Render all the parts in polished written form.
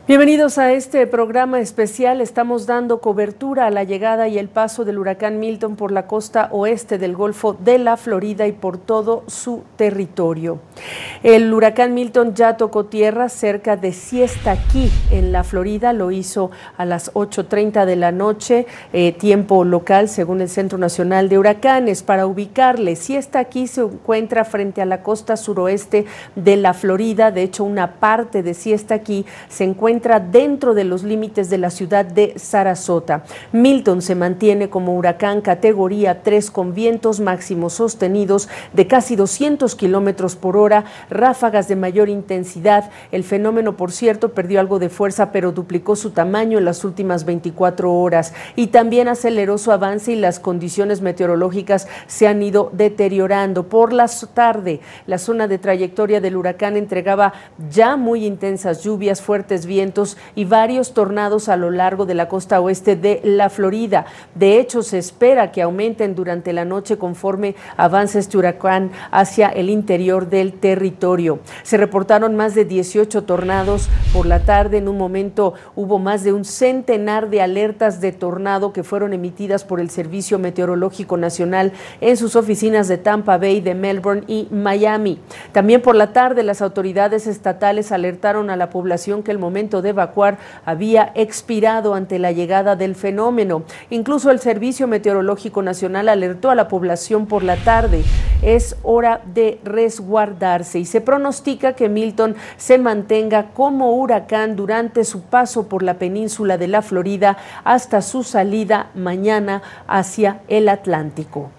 Bienvenidos a este programa especial. Estamos dando cobertura a la llegada y el paso del huracán Milton por la costa oeste del Golfo de la Florida y por todo su territorio. El huracán Milton ya tocó tierra cerca de Siesta Key en la Florida. Lo hizo a las 8:30 de la noche, tiempo local, según el Centro Nacional de Huracanes. Para ubicarle, Siesta Key se encuentra frente a la costa suroeste de la Florida. De hecho, una parte de Siesta Key se encuentra dentro de los límites de la ciudad de Sarasota. Milton se mantiene como huracán categoría 3 con vientos máximos sostenidos de casi 200 kilómetros por hora, ráfagas de mayor intensidad. El fenómeno, por cierto, perdió algo de fuerza, pero duplicó su tamaño en las últimas 24 horas y también aceleró su avance y las condiciones meteorológicas se han ido deteriorando. Por la tarde, la zona de trayectoria del huracán entregaba ya muy intensas lluvias, fuertes vientos y varios tornados a lo largo de la costa oeste de la Florida. De hecho, se espera que aumenten durante la noche conforme avance este huracán hacia el interior del territorio. Se reportaron más de 18 tornados por la tarde. En un momento hubo más de un centenar de alertas de tornado que fueron emitidas por el Servicio Meteorológico Nacional en sus oficinas de Tampa Bay, de Melbourne y Miami. También por la tarde, las autoridades estatales alertaron a la población que el momento de evacuar había expirado ante la llegada del fenómeno. Incluso el Servicio Meteorológico Nacional alertó a la población por la tarde. Es hora de resguardarse y se pronostica que Milton se mantenga como huracán durante su paso por la península de la Florida hasta su salida mañana hacia el Atlántico.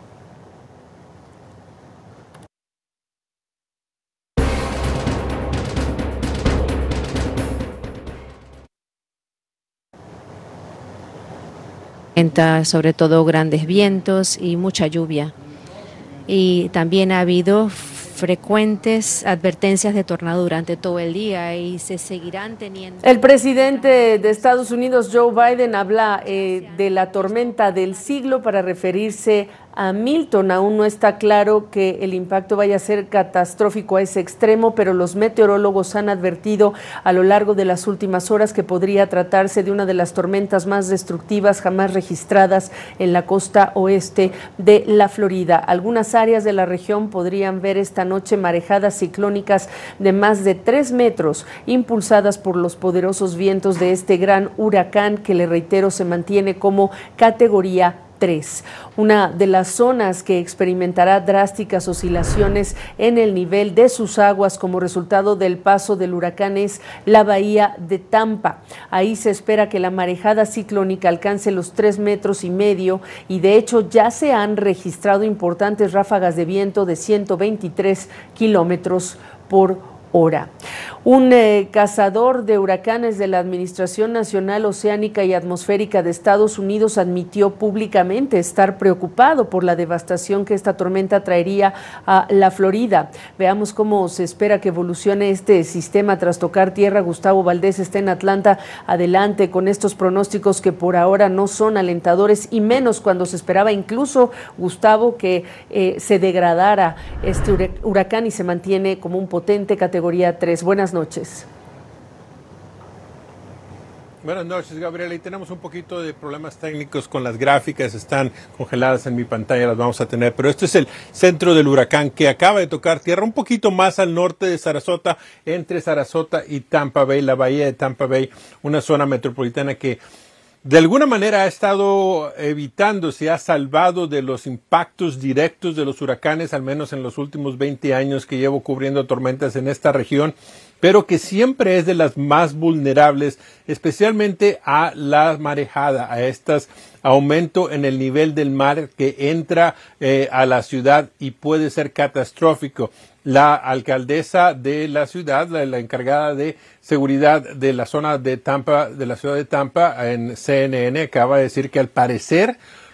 Sobre todo grandes vientos y mucha lluvia. Y también ha habido frecuentes advertencias de tornado durante todo el día y se seguirán teniendo. El presidente de Estados Unidos, Joe Biden, habla de la tormenta del siglo para referirse a Milton. Aún no está claro que el impacto vaya a ser catastrófico a ese extremo, pero los meteorólogos han advertido a lo largo de las últimas horas que podría tratarse de una de las tormentas más destructivas jamás registradas en la costa oeste de la Florida. Algunas áreas de la región podrían ver esta noche marejadas ciclónicas de más de 3 metros, impulsadas por los poderosos vientos de este gran huracán que, le reitero, se mantiene como categoría 3. Una de las zonas que experimentará drásticas oscilaciones en el nivel de sus aguas como resultado del paso del huracán es la bahía de Tampa. Ahí se espera que la marejada ciclónica alcance los 3,5 metros y de hecho ya se han registrado importantes ráfagas de viento de 123 kilómetros por hora. Un cazador de huracanes de la Administración Nacional Oceánica y Atmosférica de Estados Unidos admitió públicamente estar preocupado por la devastación que esta tormenta traería a la Florida. Veamos cómo se espera que evolucione este sistema tras tocar tierra. Gustavo Valdés está en Atlanta. Adelante con estos pronósticos que por ahora no son alentadores y menos cuando se esperaba incluso, Gustavo, que se degradara este huracán y se mantiene como un potente categoría 3. Buenas noches. Buenas noches, Gabriela. Y tenemos un poquito de problemas técnicos con las gráficas, están congeladas en mi pantalla, las vamos a tener. Pero este es el centro del huracán que acaba de tocar tierra un poquito más al norte de Sarasota, entre Sarasota y Tampa Bay, la bahía de Tampa Bay, una zona metropolitana que de alguna manera ha estado evitando, se ha salvado de los impactos directos de los huracanes, al menos en los últimos 20 años que llevo cubriendo tormentas en esta región, pero que siempre es de las más vulnerables, especialmente a la marejada, a este aumento en el nivel del mar que entra a la ciudad y puede ser catastrófico. La alcaldesa de la ciudad, la encargada de seguridad de la zona de Tampa, de la ciudad de Tampa, en CNN, acaba de decir que al parecer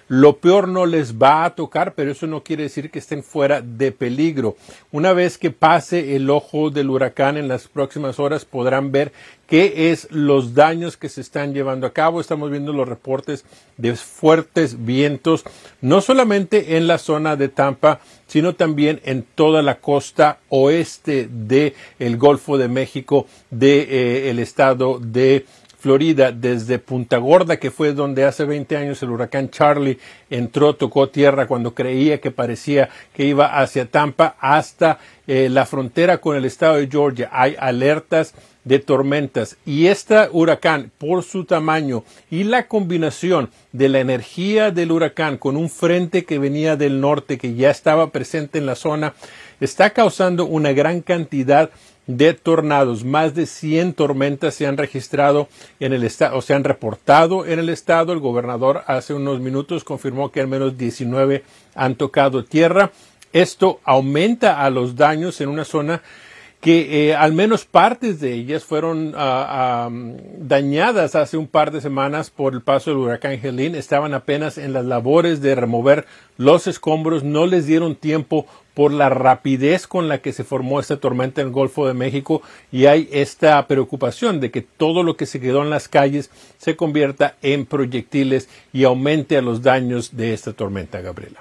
Lo peor no les va a tocar, pero eso no quiere decir que estén fuera de peligro. Una vez que pase el ojo del huracán en las próximas horas, podrán ver qué es los daños que se están llevando a cabo. Estamos viendo los reportes de fuertes vientos, no solamente en la zona de Tampa, sino también en toda la costa oeste del Golfo de México, el estado de Florida, desde Punta Gorda, que fue donde hace 20 años el huracán Charlie entró, tocó tierra cuando creía que parecía que iba hacia Tampa, hasta la frontera con el estado de Georgia. Hay alertas de tormentas, y este huracán, por su tamaño y la combinación de la energía del huracán con un frente que venía del norte que ya estaba presente en la zona, está causando una gran cantidad de tornados. Más de 100 tormentas se han registrado en el estado, o se han reportado en el estado. El gobernador hace unos minutos confirmó que al menos 19 han tocado tierra. Esto aumenta a los daños en una zona que al menos partes de ellas fueron dañadas hace un par de semanas por el paso del huracán Helene. Estaban apenas en las labores de remover los escombros, no les dieron tiempo por la rapidez con la que se formó esta tormenta en el Golfo de México, y hay esta preocupación de que todo lo que se quedó en las calles se convierta en proyectiles y aumente a los daños de esta tormenta, Gabriela.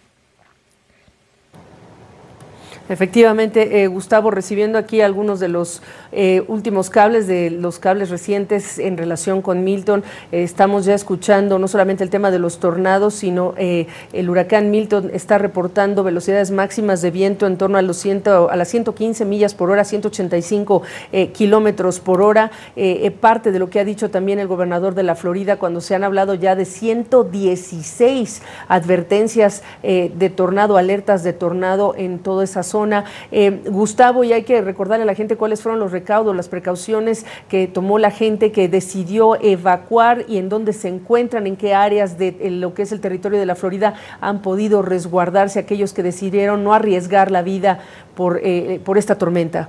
Efectivamente, Gustavo, recibiendo aquí algunos de los últimos cables, de los cables recientes en relación con Milton, estamos ya escuchando no solamente el tema de los tornados, sino el huracán Milton está reportando velocidades máximas de viento en torno a las 115 millas por hora, 185 kilómetros por hora. Parte de lo que ha dicho también el gobernador de la Florida, cuando se han hablado ya de 116 advertencias de tornado, alertas de tornado en toda esa zona. Gustavo, y hay que recordarle a la gente cuáles fueron los recaudos, las precauciones que tomó la gente que decidió evacuar y en dónde se encuentran, en qué áreas de lo que es el territorio de la Florida han podido resguardarse aquellos que decidieron no arriesgar la vida por esta tormenta.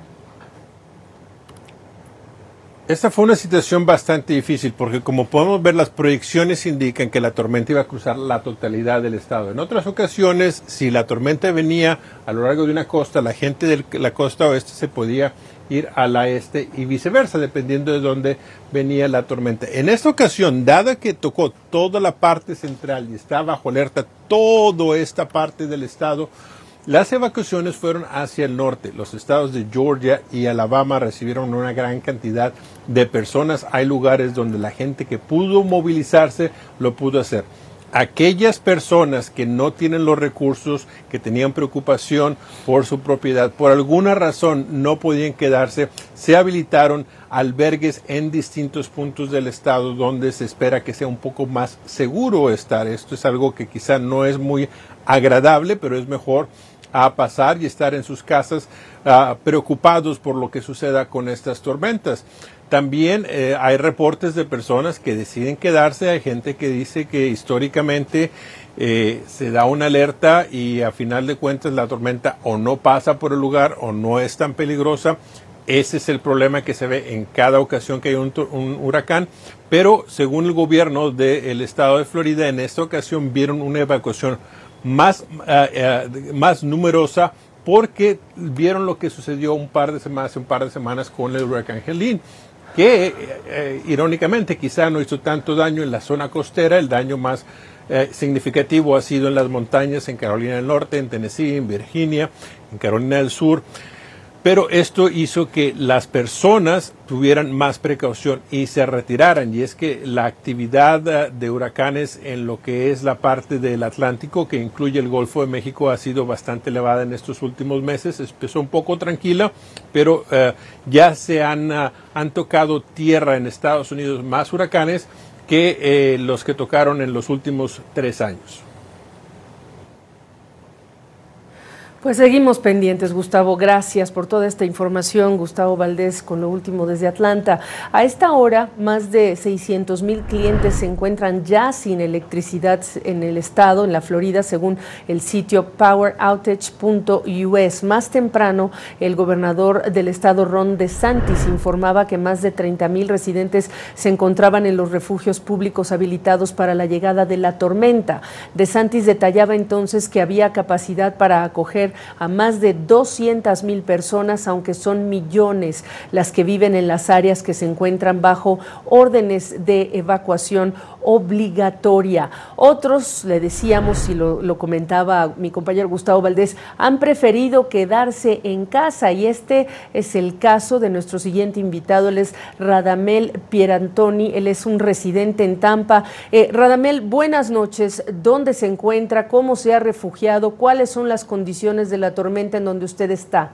Esta fue una situación bastante difícil porque, como podemos ver, las proyecciones indican que la tormenta iba a cruzar la totalidad del estado. En otras ocasiones, si la tormenta venía a lo largo de una costa, la gente de la costa oeste se podía ir a la este y viceversa, dependiendo de dónde venía la tormenta. En esta ocasión, dada que tocó toda la parte central y está bajo alerta toda esta parte del estado, las evacuaciones fueron hacia el norte. Los estados de Georgia y Alabama recibieron una gran cantidad de personas. Hay lugares donde la gente que pudo movilizarse lo pudo hacer. Aquellas personas que no tienen los recursos, que tenían preocupación por su propiedad, por alguna razón no podían quedarse, se habilitaron albergues en distintos puntos del estado donde se espera que sea un poco más seguro estar. Esto es algo que quizá no es muy agradable, pero es mejor a pasar y estar en sus casas preocupados por lo que suceda con estas tormentas. También hay reportes de personas que deciden quedarse. Hay gente que dice que históricamente se da una alerta y a final de cuentas la tormenta o no pasa por el lugar o no es tan peligrosa. Ese es el problema que se ve en cada ocasión que hay un huracán, pero según el gobierno del estado de Florida, en esta ocasión vieron una evacuación más numerosa porque vieron lo que sucedió hace un par de semanas con el huracán Helene, que irónicamente quizá no hizo tanto daño en la zona costera. El daño más significativo ha sido en las montañas, en Carolina del Norte, en Tennessee, en Virginia, en Carolina del Sur. Pero esto hizo que las personas tuvieran más precaución y se retiraran. Y es que la actividad de huracanes en lo que es la parte del Atlántico, que incluye el Golfo de México, ha sido bastante elevada en estos últimos meses. Empezó un poco tranquila, pero ya se han tocado tierra en Estados Unidos más huracanes que los que tocaron en los últimos 3 años. Pues seguimos pendientes, Gustavo. Gracias por toda esta información. Gustavo Valdés con lo último desde Atlanta. A esta hora, más de 600,000 clientes se encuentran ya sin electricidad en el estado, en la Florida, según el sitio poweroutage.us. Más temprano, el gobernador del estado, Ron DeSantis, informaba que más de 30,000 residentes se encontraban en los refugios públicos habilitados para la llegada de la tormenta. DeSantis detallaba entonces que había capacidad para acoger a más de 200,000 personas, aunque son millones las que viven en las áreas que se encuentran bajo órdenes de evacuación obligatoria. Otros, le decíamos y lo comentaba mi compañero Gustavo Valdés, han preferido quedarse en casa, y este es el caso de nuestro siguiente invitado. Él es Radamel Pierantoni, él es un residente en Tampa. Radamel, buenas noches. ¿Dónde se encuentra? ¿Cómo se ha refugiado? ¿Cuáles son las condiciones de la tormenta en donde usted está?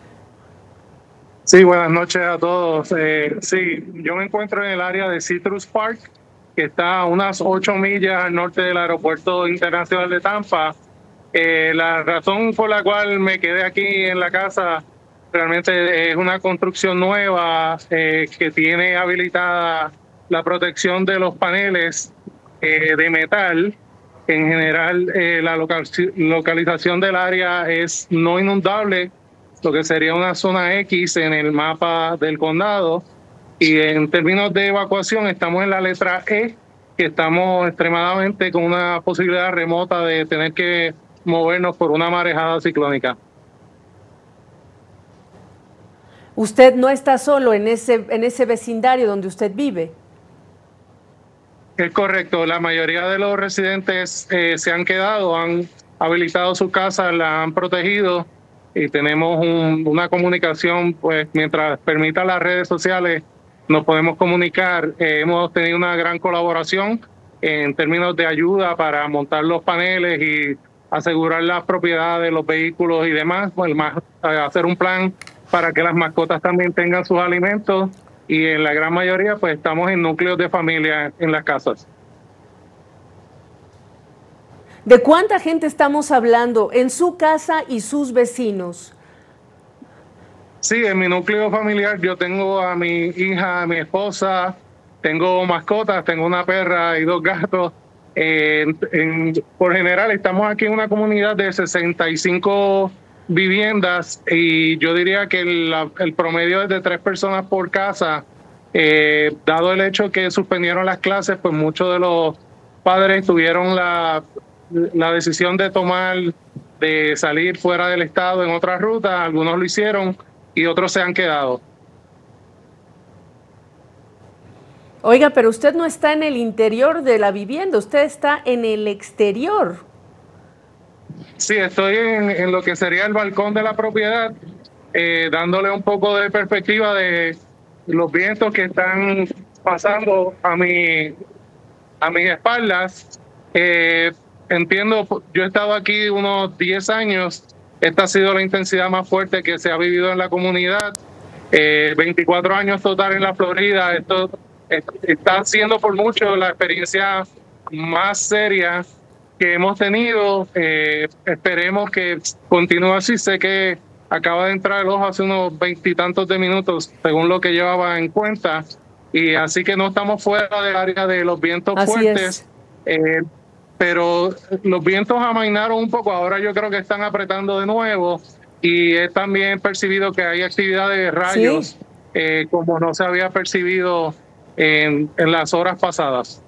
Sí, buenas noches a todos. Sí, yo me encuentro en el área de Citrus Park, que está a unas 8 millas al norte del Aeropuerto Internacional de Tampa. La razón por la cual me quedé aquí en la casa realmente es una construcción nueva que tiene habilitada la protección de los paneles de metal. En general, la localización del área es no inundable, lo que sería una zona X en el mapa del condado. Y en términos de evacuación, estamos en la letra E, que estamos extremadamente con una posibilidad remota de tener que movernos por una marejada ciclónica. Usted no está solo en ese vecindario donde usted vive. Es correcto, la mayoría de los residentes se han quedado, han habilitado sus casas, la han protegido, y tenemos una comunicación, pues mientras permita las redes sociales, nos podemos comunicar. Hemos tenido una gran colaboración en términos de ayuda para montar los paneles y asegurar las propiedades de los vehículos y demás, pues, hacer un plan para que las mascotas también tengan sus alimentos. Y en la gran mayoría, pues estamos en núcleos de familia en las casas. ¿De cuánta gente estamos hablando en su casa y sus vecinos? Sí, en mi núcleo familiar yo tengo a mi hija, a mi esposa, tengo mascotas, tengo una perra y 2 gatos. Por general, estamos aquí en una comunidad de 65 viviendas, y yo diría que el promedio es de 3 personas por casa. Dado el hecho que suspendieron las clases, pues muchos de los padres tuvieron la decisión de salir fuera del estado en otra ruta. Algunos lo hicieron y otros se han quedado. Oiga, pero usted no está en el interior de la vivienda, usted está en el exterior. Sí, estoy en lo que sería el balcón de la propiedad, dándole un poco de perspectiva de los vientos que están pasando a mis espaldas. Entiendo, yo he estado aquí unos 10 años, esta ha sido la intensidad más fuerte que se ha vivido en la comunidad. 24 años total en la Florida, esto está siendo por mucho la experiencia más seria que hemos tenido. Esperemos que continúe así. Sé que acaba de entrar el ojo hace unos 20 y tantos de minutos, según lo que llevaba en cuenta, y así que no estamos fuera del área de los vientos fuertes. Pero los vientos amainaron un poco, ahora yo creo que están apretando de nuevo, y he también percibido que hay actividad de rayos, como no se había percibido en las horas pasadas.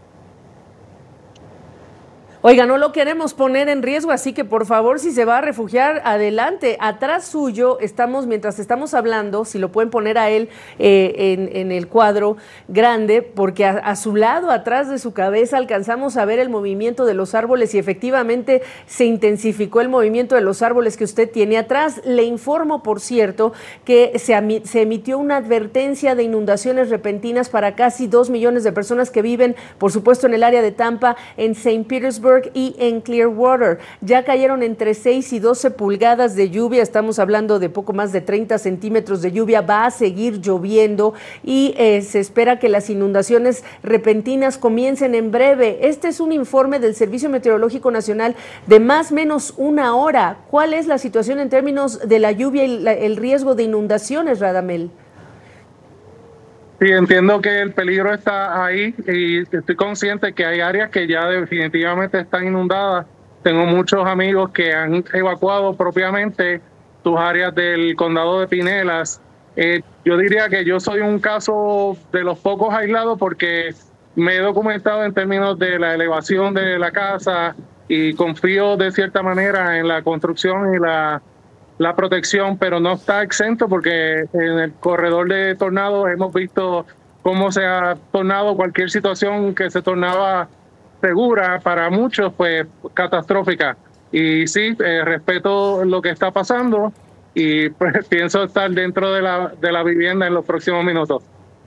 Oiga, no lo queremos poner en riesgo, así que por favor, si se va a refugiar, adelante. Atrás suyo mientras estamos hablando, si lo pueden poner a él en el cuadro grande, porque a su lado, atrás de su cabeza, alcanzamos a ver el movimiento de los árboles, y efectivamente se intensificó el movimiento de los árboles que usted tiene atrás. Le informo, por cierto, que se emitió una advertencia de inundaciones repentinas para casi 2 millones de personas que viven, por supuesto, en el área de Tampa, en St. Petersburg Pittsburgh y en Clearwater. Ya cayeron entre 6 y 12 pulgadas de lluvia, estamos hablando de poco más de 30 centímetros de lluvia, va a seguir lloviendo y se espera que las inundaciones repentinas comiencen en breve. Este es un informe del Servicio Meteorológico Nacional de más o menos una hora. ¿Cuál es la situación en términos de la lluvia y el riesgo de inundaciones, Radamel? Sí, entiendo que el peligro está ahí y estoy consciente que hay áreas que ya definitivamente están inundadas. Tengo muchos amigos que han evacuado propiamente sus áreas del condado de Pinellas. Yo diría que yo soy un caso de los pocos aislados porque me he documentado en términos de la elevación de la casa y confío de cierta manera en la construcción y la protección, pero no está exento porque en el corredor de tornados hemos visto cómo se ha tornado cualquier situación que se tornaba segura para muchos, pues catastrófica. Y sí, respeto lo que está pasando y pues pienso estar dentro de la vivienda en los próximos minutos.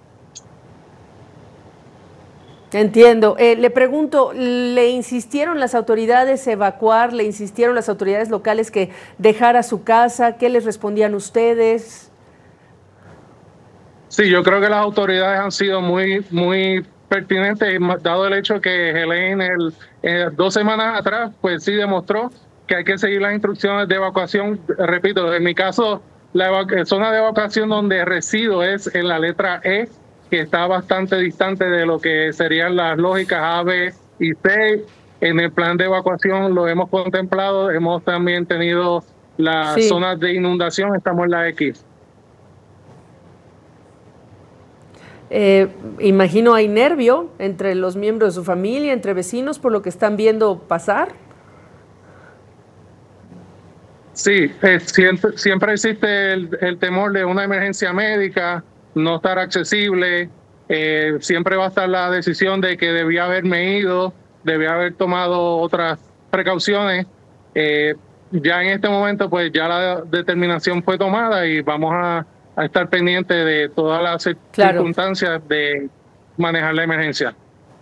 Entiendo. Le pregunto, ¿le insistieron las autoridades evacuar? ¿Le insistieron las autoridades locales que dejara su casa? ¿Qué les respondían ustedes? Sí, yo creo que las autoridades han sido muy pertinentes, dado el hecho que Helene 2 semanas atrás, pues sí demostró que hay que seguir las instrucciones de evacuación. Repito, en mi caso, la zona de evacuación donde resido es en la letra E, que está bastante distante de lo que serían las lógicas A, B y C. En el plan de evacuación lo hemos contemplado, hemos también tenido las zonas de inundación, estamos en la X. Imagino hay nervio entre los miembros de su familia, entre vecinos, por lo que están viendo pasar. Sí, siempre existe el temor de una emergencia médica, no estar accesible, siempre va a estar la decisión de que debía haberme ido, debía haber tomado otras precauciones. Ya en este momento, pues ya la determinación fue tomada y vamos a estar pendientes de todas las circunstancias de manejar la emergencia.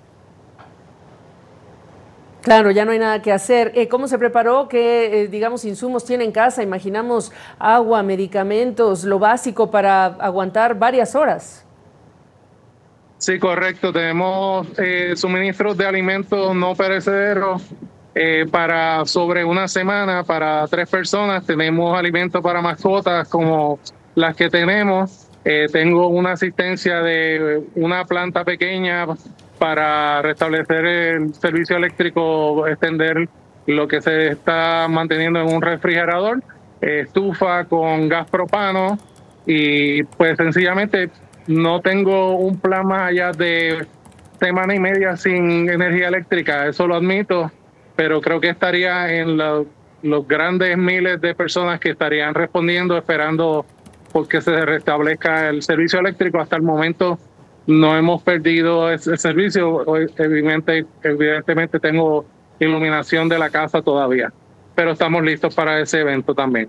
Claro, ya no hay nada que hacer. ¿Cómo se preparó? ¿Qué, digamos, insumos tiene en casa? Imaginamos agua, medicamentos, lo básico para aguantar varias horas. Sí, correcto. Tenemos suministros de alimentos no perecederos para sobre una semana para 3 personas. Tenemos alimentos para mascotas como las que tenemos. Tengo una asistencia de una planta pequeña para restablecer el servicio eléctrico, extender lo que se está manteniendo en un refrigerador, estufa con gas propano y pues sencillamente no tengo un plan más allá de semana y media sin energía eléctrica, eso lo admito, pero creo que estaría en los grandes miles de personas que estarían respondiendo, esperando porque se restablezca el servicio eléctrico. Hasta el momento no hemos perdido ese servicio. Evidentemente tengo iluminación de la casa todavía, pero estamos listos para ese evento también.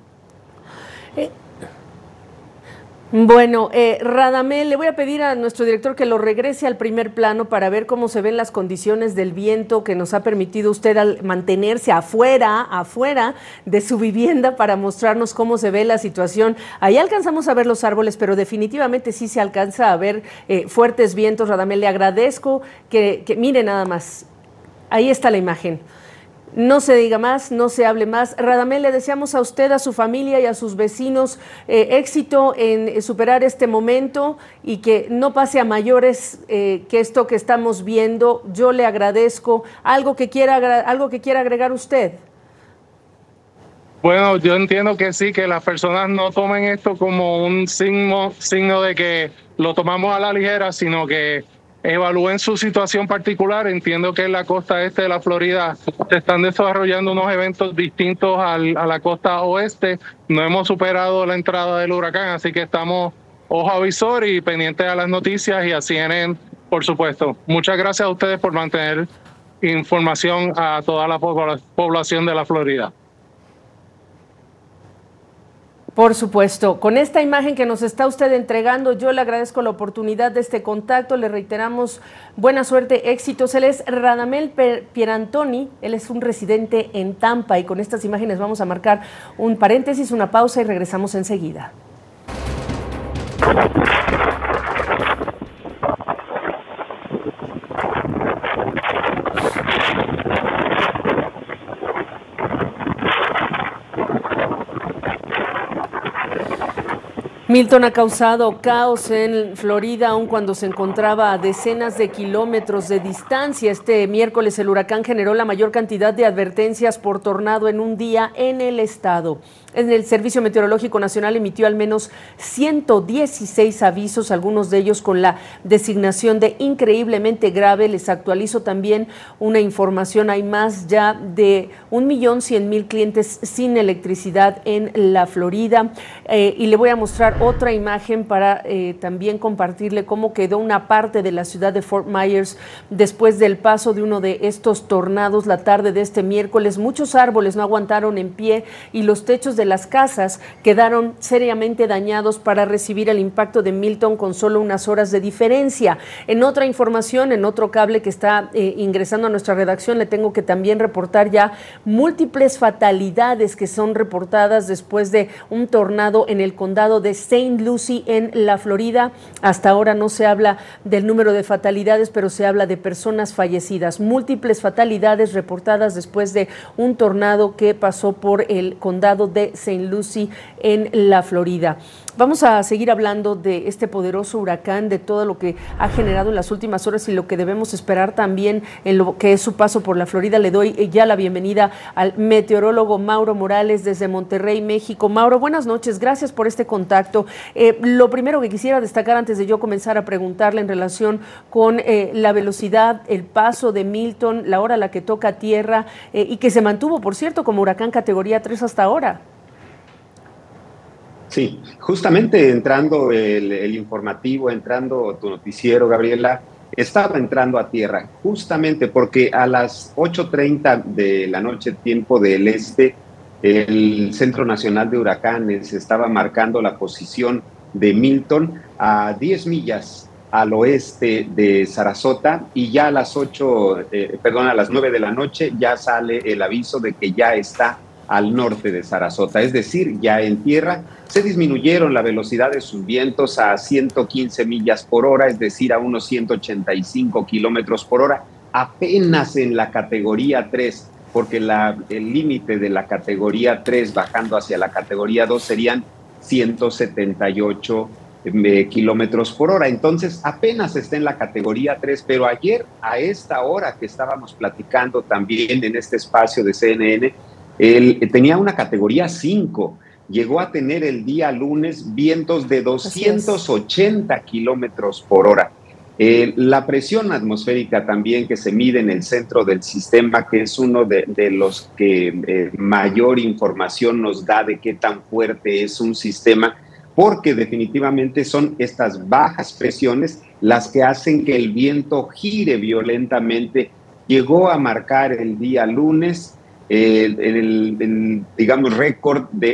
Bueno, Radamel, le voy a pedir a nuestro director que lo regrese al primer plano para ver cómo se ven las condiciones del viento que nos ha permitido usted al mantenerse afuera de su vivienda para mostrarnos cómo se ve la situación. Ahí alcanzamos a ver los árboles, pero definitivamente sí se alcanza a ver fuertes vientos. Radamel, le agradezco que mire nada más, ahí está la imagen. No se diga más, no se hable más. Radamel, le deseamos a usted, a su familia y a sus vecinos éxito en superar este momento y que no pase a mayores que esto que estamos viendo. Yo le agradezco. ¿Algo que quiera agregar usted? Bueno, yo entiendo que sí, que las personas no tomen esto como un signo de que lo tomamos a la ligera, sino que evalúen su situación particular. Entiendo que en la costa este de la Florida se están desarrollando unos eventos distintos a la costa oeste. No hemos superado la entrada del huracán, así que estamos ojo a visor y pendientes a las noticias y a CNN, por supuesto. Muchas gracias a ustedes por mantener información a toda la población de la Florida. Por supuesto. Con esta imagen que nos está usted entregando, yo le agradezco la oportunidad de este contacto. Le reiteramos buena suerte, éxitos. Él es Radamel Pierantoni, él es un residente en Tampa y con estas imágenes vamos a marcar un paréntesis, una pausa y regresamos enseguida. Milton ha causado caos en Florida, aun cuando se encontraba a decenas de kilómetros de distancia. Este miércoles el huracán generó la mayor cantidad de advertencias por tornado en un día en el estado. El Servicio Meteorológico Nacional emitió al menos 116 avisos, algunos de ellos con la designación de increíblemente grave. Les actualizo también una información, hay más ya de 1.100.000 clientes sin electricidad en la Florida. Y le voy a mostrar otra imagen para también compartirle cómo quedó una parte de la ciudad de Fort Myers después del paso de uno de estos tornados la tarde de este miércoles. Muchos árboles no aguantaron en pie y los techos de las casas quedaron seriamente dañados para recibir el impacto de Milton con solo unas horas de diferencia. En otra información, en otro cable que está ingresando a nuestra redacción, le tengo que también reportar ya múltiples fatalidades que son reportadas después de un tornado en el condado de St. Lucie en la Florida. Hasta ahora no se habla del número de fatalidades, pero se habla de personas fallecidas. Múltiples fatalidades reportadas después de un tornado que pasó por el condado de St. Lucie en la Florida. Vamos a seguir hablando de este poderoso huracán, de todo lo que ha generado en las últimas horas y lo que debemos esperar también en lo que es su paso por la Florida. Le doy ya la bienvenida al meteorólogo Mauro Morales desde Monterrey, México. Mauro, buenas noches, gracias por este contacto. Lo primero que quisiera destacar antes de yo comenzar a preguntarle en relación con la velocidad, el paso de Milton, la hora a la que toca tierra y que se mantuvo, por cierto, como huracán categoría 3 hasta ahora. Sí, justamente entrando el informativo, entrando tu noticiero, Gabriela, estaba entrando a tierra, justamente porque a las 8:30 de la noche, tiempo del este, el Centro Nacional de Huracanes estaba marcando la posición de Milton a 10 millas al oeste de Sarasota y ya a las 9 de la noche ya sale el aviso de que ya está al norte de Sarasota, es decir, ya en tierra. Se disminuyeron la velocidad de sus vientos a 115 millas por hora, es decir, a unos 185 kilómetros por hora, apenas en la categoría 3, porque el límite de la categoría 3 bajando hacia la categoría 2 serían 178 kilómetros por hora. Entonces, apenas está en la categoría 3, pero ayer, a esta hora que estábamos platicando también en este espacio de CNN, él tenía una categoría 5, llegó a tener el día lunes vientos de 280 kilómetros por hora. La presión atmosférica también que se mide en el centro del sistema, que es uno de los que mayor información nos da de qué tan fuerte es un sistema, porque definitivamente son estas bajas presiones las que hacen que el viento gire violentamente. Llegó a marcar el día lunes digamos, récord de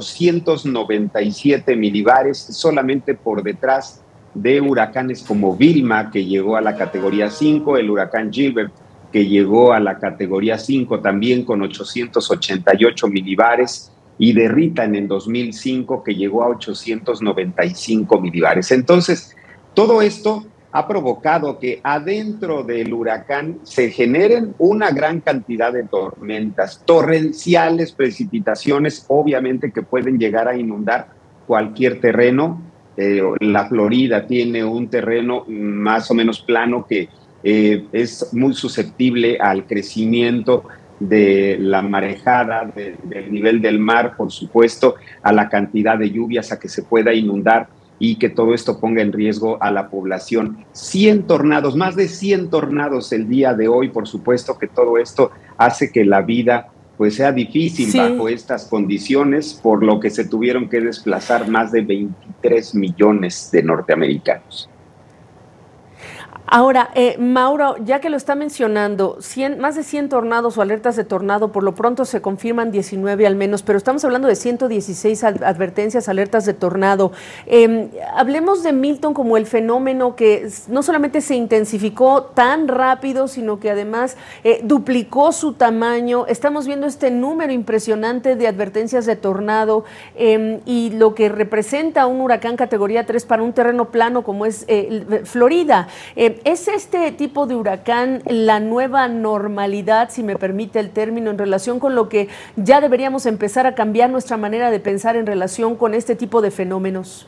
897 milibares, solamente por detrás de huracanes como Vilma, que llegó a la categoría 5, el huracán Gilbert, que llegó a la categoría 5 también con 888 milibares, y de Rita en 2005, que llegó a 895 milibares. Entonces, todo esto ha provocado que adentro del huracán se generen una gran cantidad de tormentas, torrenciales precipitaciones, obviamente que pueden llegar a inundar cualquier terreno. La Florida tiene un terreno más o menos plano que es muy susceptible al crecimiento de la marejada, del nivel del mar, por supuesto, a la cantidad de lluvias, a que se pueda inundar y que todo esto ponga en riesgo a la población. 100 tornados, más de 100 tornados el día de hoy, por supuesto que todo esto hace que la vida pues sea difícil bajo estas condiciones, por lo que se tuvieron que desplazar más de 23 millones de norteamericanos. Ahora, Mauro, ya que lo está mencionando, más de 100 tornados o alertas de tornado, por lo pronto se confirman 19 al menos, pero estamos hablando de 116 advertencias, alertas de tornado. Hablemos de Milton como el fenómeno que no solamente se intensificó tan rápido, sino que además duplicó su tamaño. Estamos viendo este número impresionante de advertencias de tornado y lo que representa un huracán categoría 3 para un terreno plano como es Florida. ¿Es este tipo de huracán la nueva normalidad, si me permite el término, en relación con lo que ya deberíamos empezar a cambiar nuestra manera de pensar en relación con este tipo de fenómenos?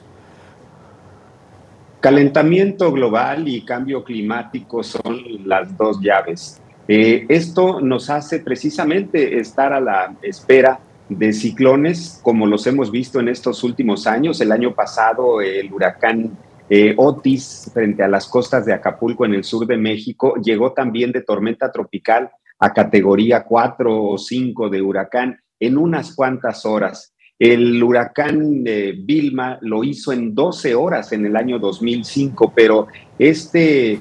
Calentamiento global y cambio climático son las dos llaves. Esto nos hace precisamente estar a la espera de ciclones como los hemos visto en estos últimos años. El año pasado el huracán Otis, frente a las costas de Acapulco en el sur de México, llegó también de tormenta tropical a categoría 4 o 5 de huracán en unas cuantas horas. El huracán Vilma lo hizo en 12 horas en el año 2005, pero que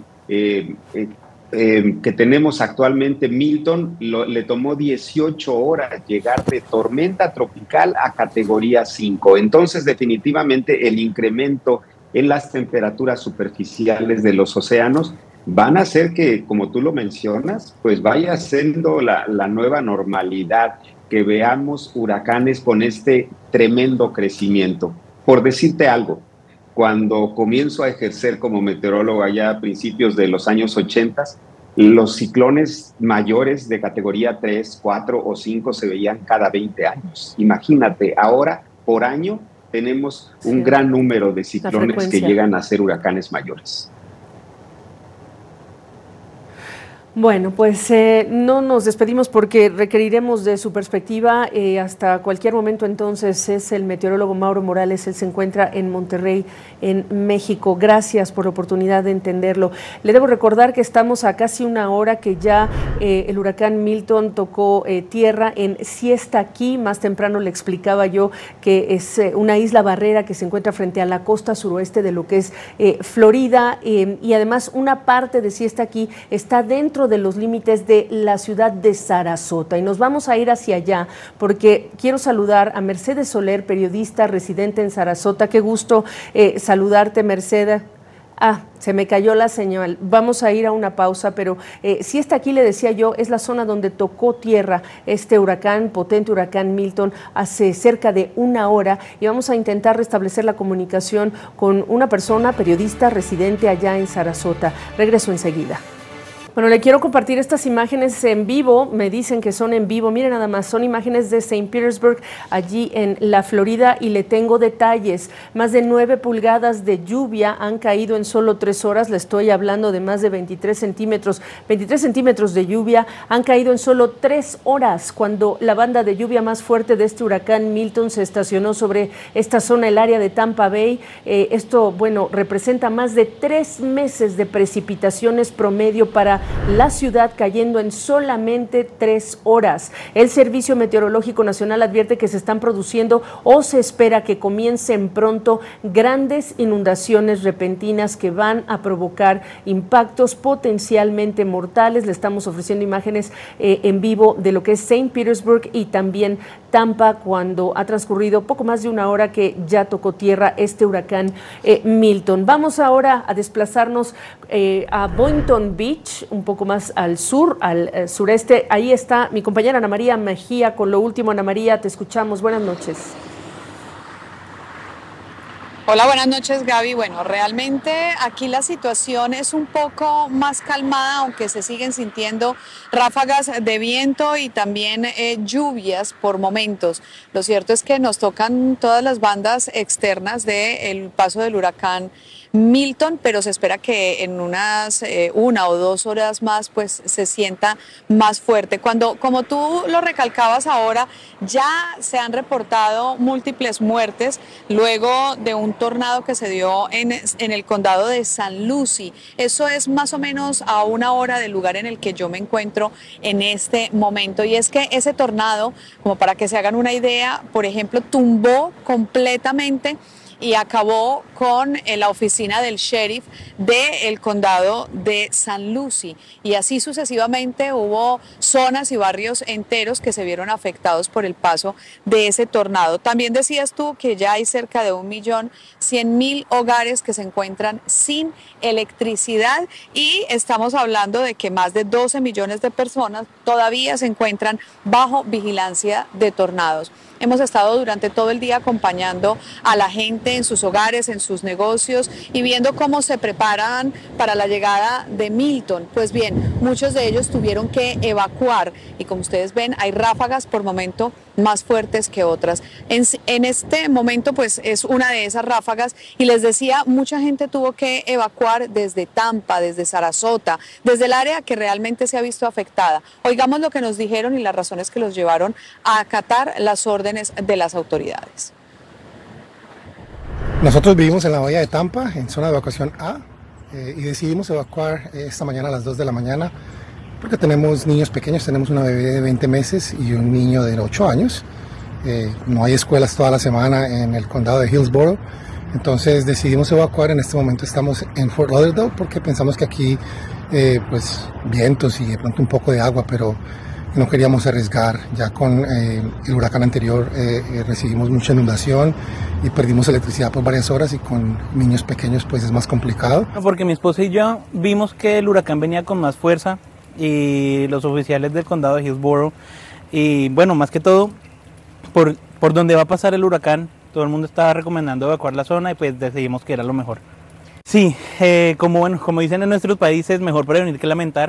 tenemos actualmente, Milton, le tomó 18 horas llegar de tormenta tropical a categoría 5. Entonces, definitivamente, el incremento en las temperaturas superficiales de los océanos van a hacer que, como tú lo mencionas, pues vaya siendo la nueva normalidad, que veamos huracanes con este tremendo crecimiento. Por decirte algo, cuando comienzo a ejercer como meteorólogo allá a principios de los años 80, los ciclones mayores de categoría 3, 4 o 5 se veían cada 20 años. Imagínate, ahora por año tenemos un gran número de ciclones que llegan a ser huracanes mayores. Bueno, pues no nos despedimos porque requeriremos de su perspectiva hasta cualquier momento. Entonces es el meteorólogo Mauro Morales, él se encuentra en Monterrey, en México. Gracias por la oportunidad de entenderlo. Le debo recordar que estamos a casi una hora que ya el huracán Milton tocó tierra en Siesta Key. Más temprano le explicaba yo que es una isla barrera que se encuentra frente a la costa suroeste de lo que es Florida y además una parte de Siesta Key está dentro de los límites de la ciudad de Sarasota y nos vamos a ir hacia allá porque quiero saludar a Mercedes Soler, periodista residente en Sarasota. Qué gusto saludarte, Mercedes. Se me cayó la señal. Vamos a ir a una pausa, pero si está aquí, le decía yo, es la zona donde tocó tierra este huracán, potente huracán Milton, hace cerca de una hora y vamos a intentar restablecer la comunicación con una persona, periodista residente allá en Sarasota. Regreso enseguida. Bueno, le quiero compartir estas imágenes en vivo, me dicen que son en vivo, miren nada más, son imágenes de St. Petersburg, allí en la Florida, y le tengo detalles. Más de 9 pulgadas de lluvia han caído en solo 3 horas, le estoy hablando de más de 23 centímetros de lluvia han caído en solo 3 horas, cuando la banda de lluvia más fuerte de este huracán Milton se estacionó sobre esta zona, el área de Tampa Bay. Esto, bueno, representa más de 3 meses de precipitaciones promedio para la ciudad, cayendo en solamente 3 horas. El Servicio Meteorológico Nacional advierte que se están produciendo o se espera que comiencen pronto grandes inundaciones repentinas que van a provocar impactos potencialmente mortales. Le estamos ofreciendo imágenes en vivo de lo que es St. Petersburg y también Tampa, cuando ha transcurrido poco más de una hora que ya tocó tierra este huracán Milton. Vamos ahora a desplazarnos a Boynton Beach, un poco más al sur, al sureste. Ahí está mi compañera Ana María Mejía con lo último. Ana María, te escuchamos. Buenas noches. Hola, buenas noches, Gaby. Bueno, realmente aquí la situación es un poco más calmada, aunque se siguen sintiendo ráfagas de viento y también lluvias por momentos. Lo cierto es que nos tocan todas las bandas externas del paso del huracán Milton, pero se espera que en unas 1 o 2 horas más pues se sienta más fuerte. Como tú lo recalcabas ahora, ya se han reportado múltiples muertes luego de un tornado que se dio en el condado de San Lucie. Eso es más o menos a 1 hora del lugar en el que yo me encuentro en este momento. Y es que ese tornado, como para que se hagan una idea, por ejemplo, tumbó completamente y acabó con la oficina del sheriff del condado de San Lucie. Y así sucesivamente hubo zonas y barrios enteros que se vieron afectados por el paso de ese tornado. También decías tú que ya hay cerca de 1.100.000 hogares que se encuentran sin electricidad y estamos hablando de que más de 12 millones de personas todavía se encuentran bajo vigilancia de tornados. Hemos estado durante todo el día acompañando a la gente en sus hogares, en sus negocios y viendo cómo se preparan para la llegada de Milton. Pues bien, muchos de ellos tuvieron que evacuar y como ustedes ven hay ráfagas por momento más fuertes que otras. En este momento pues es una de esas ráfagas y les decía, mucha gente tuvo que evacuar desde Tampa, desde Sarasota, desde el área que realmente se ha visto afectada. Oigamos lo que nos dijeron y las razones que los llevaron a acatar las órdenes de las autoridades. Nosotros vivimos en la bahía de Tampa, en zona de evacuación A, y decidimos evacuar esta mañana a las 2 de la mañana porque tenemos niños pequeños, tenemos una bebé de 20 meses y un niño de 8 años. No hay escuelas toda la semana en el condado de Hillsborough, entonces decidimos evacuar. En este momento estamos en Fort Lauderdale porque pensamos que aquí pues vientos y de pronto un poco de agua, pero no queríamos arriesgar. Ya con el huracán anterior recibimos mucha inundación y perdimos electricidad por varias horas y con niños pequeños pues es más complicado. Porque mi esposa y yo vimos que el huracán venía con más fuerza y los oficiales del condado de Hillsborough y bueno, más que todo por donde va a pasar el huracán, todo el mundo estaba recomendando evacuar la zona y pues decidimos que era lo mejor. Sí, como dicen en nuestros países, mejor prevenir que lamentar.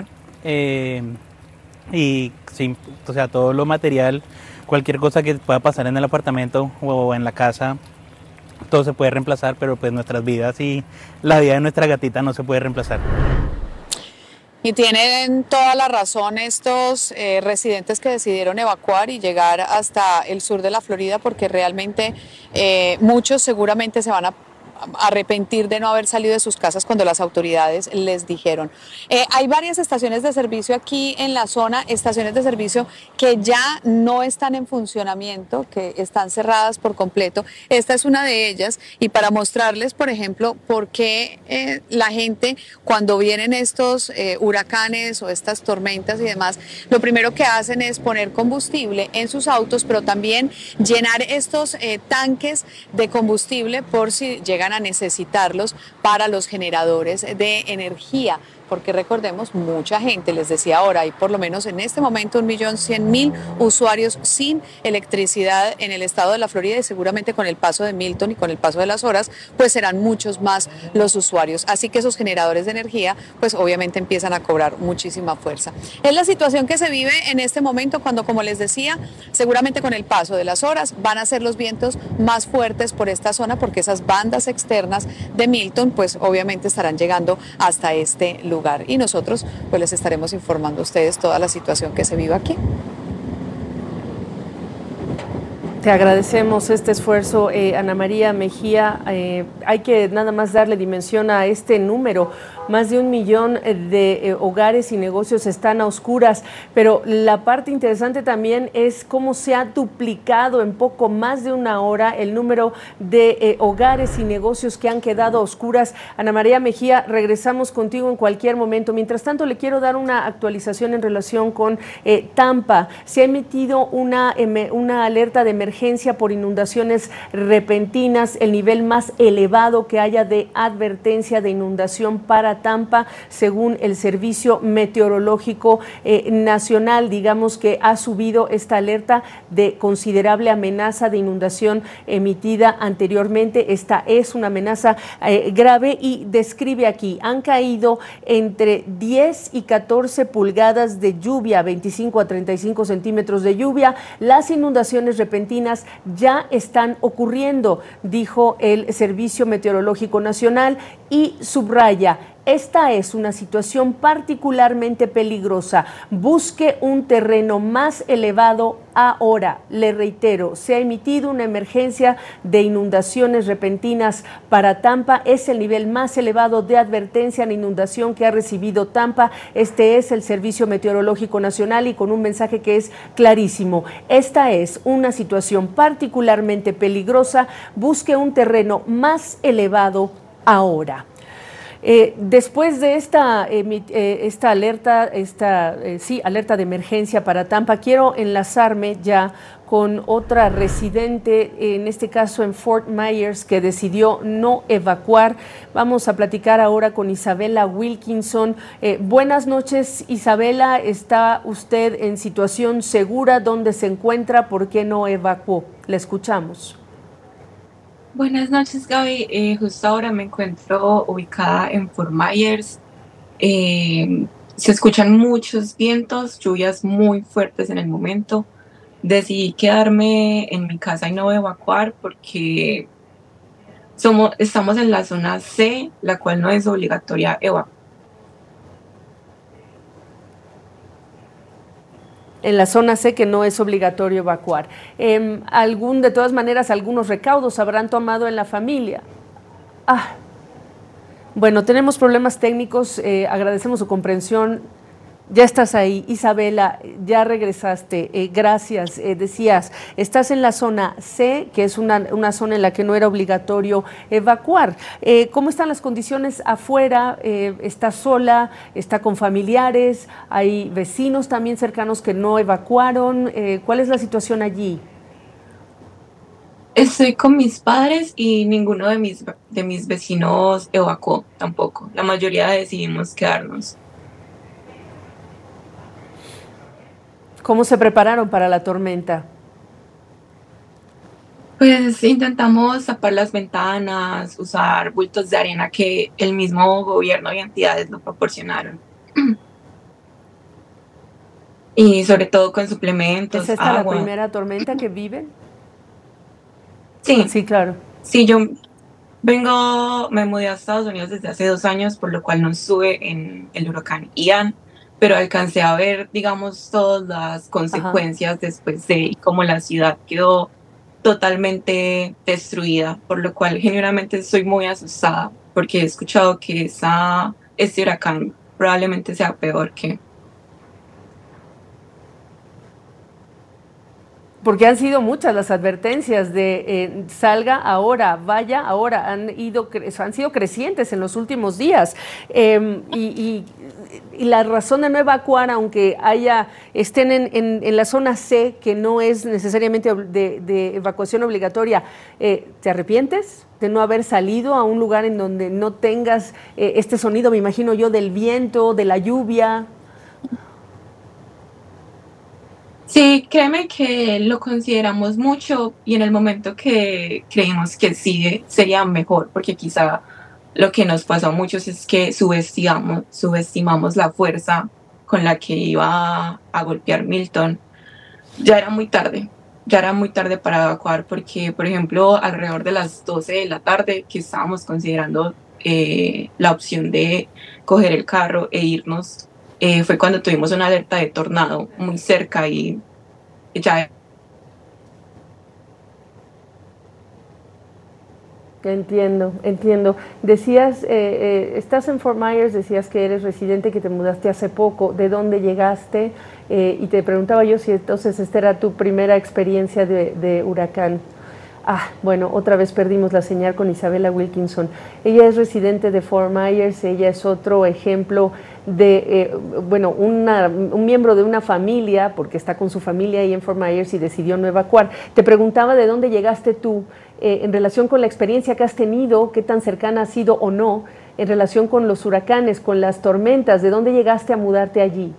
Y sí, o sea, todo lo material, cualquier cosa que pueda pasar en el apartamento o en la casa, todo se puede reemplazar, pero pues nuestras vidas y la vida de nuestra gatita no se puede reemplazar. Y tienen toda la razón estos residentes que decidieron evacuar y llegar hasta el sur de la Florida porque realmente muchos seguramente se van a arrepentir de no haber salido de sus casas cuando las autoridades les dijeron. Hay varias estaciones de servicio aquí en la zona, estaciones de servicio que ya no están en funcionamiento, que están cerradas por completo. Esta es una de ellas y para mostrarles, por ejemplo, por qué la gente cuando vienen estos huracanes o estas tormentas y demás, lo primero que hacen es poner combustible en sus autos, pero también llenar estos tanques de combustible por si llegan a necesitarlos para los generadores de energía. Porque recordemos, mucha gente, les decía ahora, hay por lo menos en este momento 1.100.000 usuarios sin electricidad en el estado de la Florida y seguramente con el paso de Milton y con el paso de las horas, pues serán muchos más los usuarios. Así que esos generadores de energía, pues obviamente empiezan a cobrar muchísima fuerza. Es la situación que se vive en este momento cuando, como les decía, seguramente con el paso de las horas van a ser los vientos más fuertes por esta zona porque esas bandas externas de Milton, pues obviamente estarán llegando hasta este lugar. Y nosotros pues les estaremos informando a ustedes toda la situación que se vive aquí. Te agradecemos este esfuerzo, Ana María Mejía. Hay que nada más darle dimensión a este número. Más de 1 millón de hogares y negocios están a oscuras, pero la parte interesante también es cómo se ha duplicado en poco más de una hora el número de hogares y negocios que han quedado a oscuras. Ana María Mejía, regresamos contigo en cualquier momento. Mientras tanto, le quiero dar una actualización en relación con Tampa. Se ha emitido una alerta de emergencia por inundaciones repentinas, el nivel más elevado que haya de advertencia de inundación para Tampa, según el Servicio Meteorológico Nacional. Digamos que ha subido esta alerta de considerable amenaza de inundación emitida anteriormente. Esta es una amenaza grave y describe aquí, han caído entre 10 y 14 pulgadas de lluvia, 25 a 35 centímetros de lluvia. Las inundaciones repentinas ya están ocurriendo, dijo el Servicio Meteorológico Nacional, y subraya: esta es una situación particularmente peligrosa. Busque un terreno más elevado ahora. Le reitero, se ha emitido una emergencia de inundaciones repentinas para Tampa. Es el nivel más elevado de advertencia en inundación que ha recibido Tampa. Este es el Servicio Meteorológico Nacional y con un mensaje que es clarísimo. Esta es una situación particularmente peligrosa. Busque un terreno más elevado ahora. Después de esta alerta, alerta de emergencia para Tampa, quiero enlazarme ya con otra residente, en este caso en Fort Myers, que decidió no evacuar. Vamos a platicar ahora con Isabela Wilkinson. Buenas noches, Isabela. ¿Está usted en situación segura? ¿Dónde se encuentra? ¿Por qué no evacuó? Le escuchamos. Buenas noches, Gaby. Justo ahora me encuentro ubicada en Fort Myers. Se escuchan muchos vientos, lluvias muy fuertes en el momento. Decidí quedarme en mi casa y no evacuar porque estamos en la zona C, la cual no es obligatoria evacuar. En la zona C, que no es obligatorio evacuar. De todas maneras, algunos recaudos habrán tomado en la familia. Bueno, tenemos problemas técnicos, agradecemos su comprensión. Ya estás ahí, Isabela, ya regresaste, gracias. Decías, estás en la zona C, que es una zona en la que no era obligatorio evacuar. ¿Cómo están las condiciones afuera? ¿Está sola? ¿Está con familiares? ¿Hay vecinos también cercanos que no evacuaron? ¿Cuál es la situación allí? Estoy con mis padres y ninguno de mis vecinos evacuó tampoco. La mayoría decidimos quedarnos. ¿Cómo se prepararon para la tormenta? Pues intentamos tapar las ventanas, usar bultos de arena que el mismo gobierno y entidades nos proporcionaron. Y sobre todo con suplementos, ¿Es esta agua. la primera tormenta que viven? Sí. Sí, claro. Sí, me mudé a Estados Unidos desde hace 2 años, por lo cual no estuve en el huracán Ian, pero alcancé a ver, digamos, todas las consecuencias después de cómo la ciudad quedó totalmente destruida, por lo cual genuinamente estoy muy asustada, porque he escuchado que este huracán probablemente sea peor que... Porque han sido muchas las advertencias de salga ahora, vaya ahora, han sido crecientes en los últimos días. Y la razón de no evacuar, aunque estén en la zona C, que no es necesariamente de evacuación obligatoria, ¿te arrepientes de no haber salido a un lugar en donde no tengas este sonido, me imagino yo, del viento, de la lluvia? Sí, créeme que lo consideramos mucho y en el momento que creímos que sí sería mejor, porque quizá lo que nos pasó a muchos es que subestimamos la fuerza con la que iba a golpear Milton. Ya era muy tarde para evacuar porque, por ejemplo, alrededor de las 12 de la tarde que estábamos considerando la opción de coger el carro e irnos, fue cuando tuvimos una alerta de tornado muy cerca y ya... Entiendo. Decías, estás en Fort Myers, decías que eres residente, que te mudaste hace poco. ¿De dónde llegaste? Y te preguntaba yo si entonces esta era tu primera experiencia de huracán. Bueno, otra vez perdimos la señal con Isabela Wilkinson. Ella es residente de Fort Myers, ella es otro ejemplo de, un miembro de una familia, porque está con su familia ahí en Fort Myers y decidió no evacuar. Te preguntaba de dónde llegaste tú, en relación con la experiencia que has tenido, qué tan cercana ha sido o no, en relación con los huracanes, con las tormentas, ¿de dónde llegaste a mudarte allí?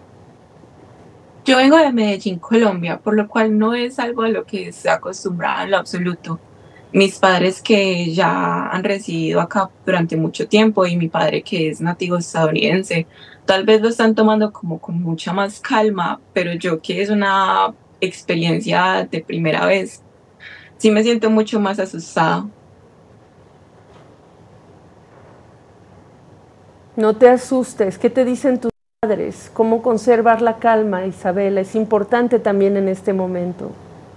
Yo vengo de Medellín, Colombia, por lo cual no es algo a lo que estoy acostumbrada en lo absoluto. Mis padres que ya han residido acá durante mucho tiempo y mi padre que es nativo estadounidense, tal vez lo están tomando como con mucha más calma, pero yo que es una experiencia de primera vez, sí me siento mucho más asustada. No te asustes. ¿Qué te dicen tus padres? ¿Cómo conservar la calma, Isabela? Es importante también en este momento.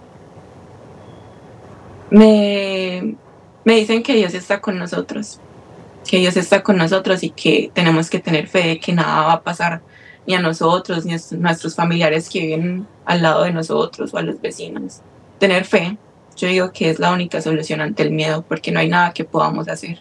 Me dicen que Dios está con nosotros, y que tenemos que tener fe de que nada va a pasar ni a nosotros, ni a nuestros familiares que viven al lado de nosotros o a los vecinos. Tener fe, yo digo que es la única solución ante el miedo, porque no hay nada que podamos hacer.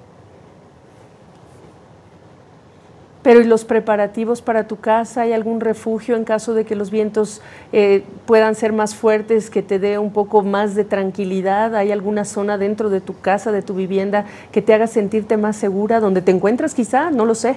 Pero ¿y los preparativos para tu casa? ¿Hay algún refugio en caso de que los vientos puedan ser más fuertes, que te dé un poco más de tranquilidad? ¿Hay alguna zona dentro de tu casa, de tu vivienda, que te haga sentirte más segura? ¿Donde te encuentras quizá? No lo sé.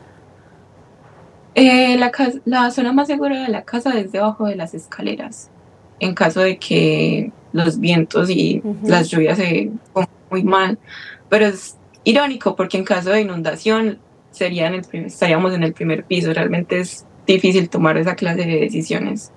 La zona más segura de la casa es debajo de las escaleras, en caso de que los vientos y las lluvias se pongan muy mal. Pero es irónico porque en caso de inundación estaríamos en el primer piso. Realmente es difícil tomar esa clase de decisiones.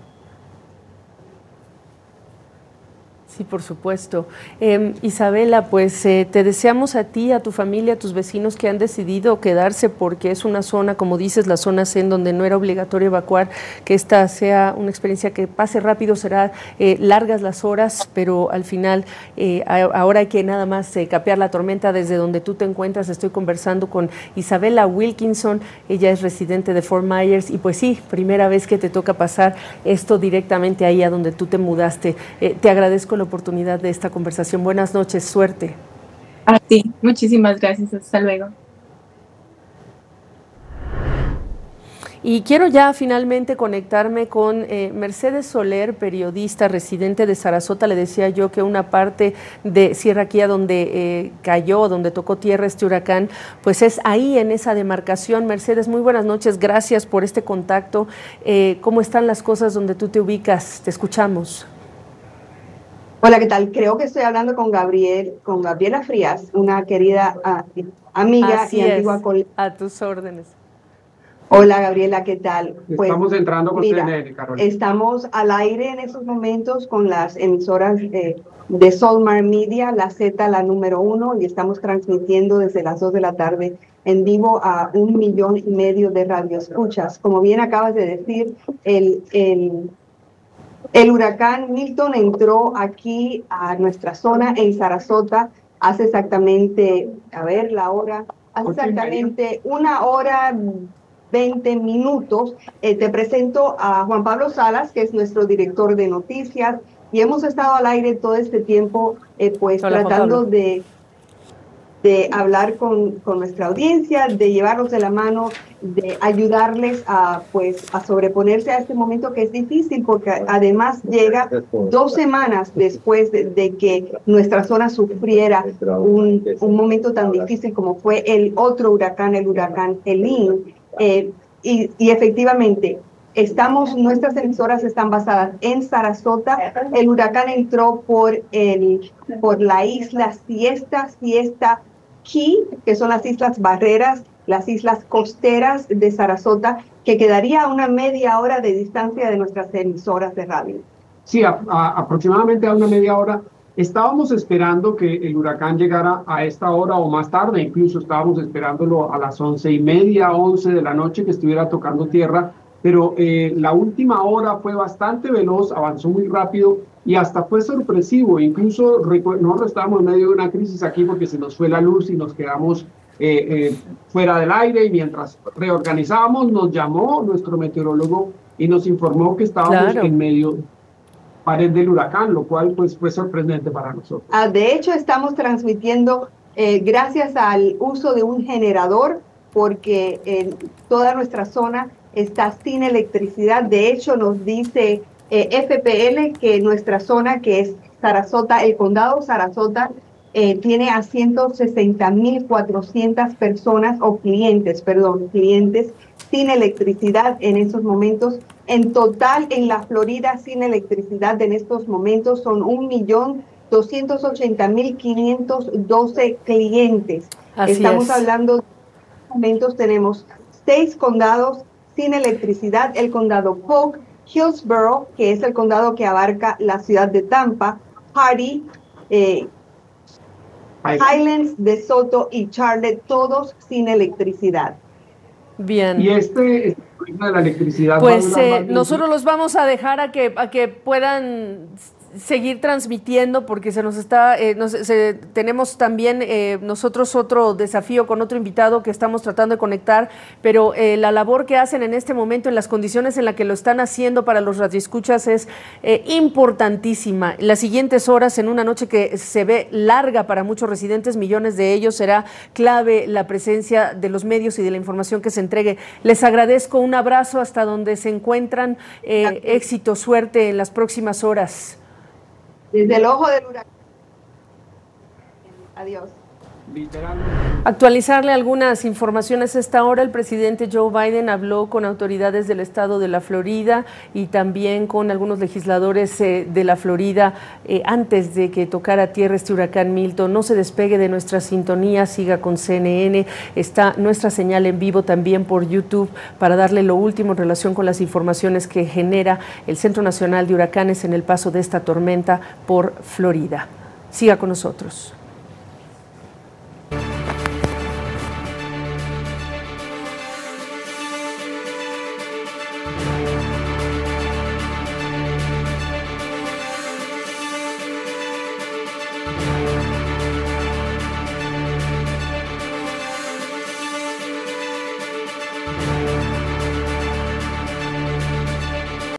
Sí, por supuesto. Isabela, pues te deseamos a ti, a tu familia, a tus vecinos que han decidido quedarse, porque es una zona, como dices, la zona C, en donde no era obligatorio evacuar, que esta sea una experiencia que pase rápido, será largas las horas, pero al final ahora hay que nada más capear la tormenta desde donde tú te encuentras. Estoy conversando con Isabela Wilkinson, ella es residente de Fort Myers, y pues sí, primera vez que te toca pasar esto directamente ahí a donde tú te mudaste. Te agradezco la oportunidad de esta conversación. Buenas noches, suerte. A ti, muchísimas gracias, hasta luego. Y quiero ya finalmente conectarme con Mercedes Soler, periodista residente de Sarasota. Le decía yo que una parte de Sierra Kía donde cayó, donde tocó tierra este huracán, pues es ahí en esa demarcación. Mercedes, muy buenas noches, gracias por este contacto. ¿Cómo están las cosas donde tú te ubicas? Te escuchamos. Hola, ¿qué tal? Creo que estoy hablando con Gabriela Frías, una querida amiga y antigua colega. A tus órdenes. Hola, Gabriela, ¿qué tal? Pues, estamos entrando con CNN, Carolina. Estamos al aire en estos momentos con las emisoras de Solmar Media, la Z, la número 1, y estamos transmitiendo desde las 2 de la tarde en vivo a 1,5 millones de radioescuchas. Como bien acabas de decir, el huracán Milton entró aquí a nuestra zona en Sarasota hace exactamente, hace exactamente 1:20 minutos. Te presento a Juan Pablo Salas, que es nuestro director de noticias, y hemos estado al aire todo este tiempo, pues hola, tratando de hablar con nuestra audiencia, de llevarlos de la mano, de ayudarles a sobreponerse a este momento que es difícil, porque además llega 2 semanas después de que nuestra zona sufriera un momento tan difícil como fue el otro huracán, el huracán Helene. Y efectivamente, nuestras emisoras están basadas en Sarasota. El huracán entró por la isla Siesta Key, que son las islas barreras, las islas costeras de Sarasota, que quedaría a una media hora de distancia de nuestras emisoras de radio. Sí, aproximadamente a una media hora. Estábamos esperando que el huracán llegara a esta hora o más tarde, incluso estábamos esperándolo a las 11:30, 11 de la noche, que estuviera tocando tierra, pero la última hora fue bastante veloz, avanzó muy rápido y hasta fue sorpresivo. Incluso nosotros estábamos en medio de una crisis aquí porque se nos fue la luz y nos quedamos fuera del aire, y mientras reorganizábamos nos llamó nuestro meteorólogo y nos informó que estábamos en medio pared del huracán, lo cual pues fue sorprendente para nosotros. De hecho, estamos transmitiendo gracias al uso de un generador, porque toda nuestra zona está sin electricidad. De hecho, nos dice FPL que nuestra zona, que es Sarasota, el condado Sarasota, tiene a 160,400 personas o clientes sin electricidad en estos momentos. En total, en la Florida, sin electricidad en estos momentos son 1,280,512 clientes. Estamos hablando, en estos momentos tenemos 6 condados sin electricidad: el condado Polk, Hillsborough, que es el condado que abarca la ciudad de Tampa, Hardy, Highlands, DeSoto y Charlotte, todos sin electricidad. Bien. Y este problema de la electricidad. Pues nosotros los vamos a dejar a que puedan seguir transmitiendo, porque se nos está, tenemos también nosotros otro desafío con otro invitado que estamos tratando de conectar, pero la labor que hacen en este momento, en las condiciones en las que lo están haciendo para los radioescuchas, es importantísima. Las siguientes horas, en una noche que se ve larga para muchos residentes, millones de ellos, será clave la presencia de los medios y de la información que se entregue. Les agradezco, un abrazo hasta donde se encuentran, éxito, suerte en las próximas horas. Desde el ojo del huracán. Adiós. Actualizarle algunas informaciones a esta hora. El presidente Joe Biden habló con autoridades del estado de la Florida y también con algunos legisladores de la Florida antes de que tocara tierra este huracán Milton. No se despegue de nuestra sintonía, siga con CNN. Está nuestra señal en vivo también por YouTube para darle lo último en relación con las informaciones que genera el Centro Nacional de Huracanes en el paso de esta tormenta por Florida. Siga con nosotros.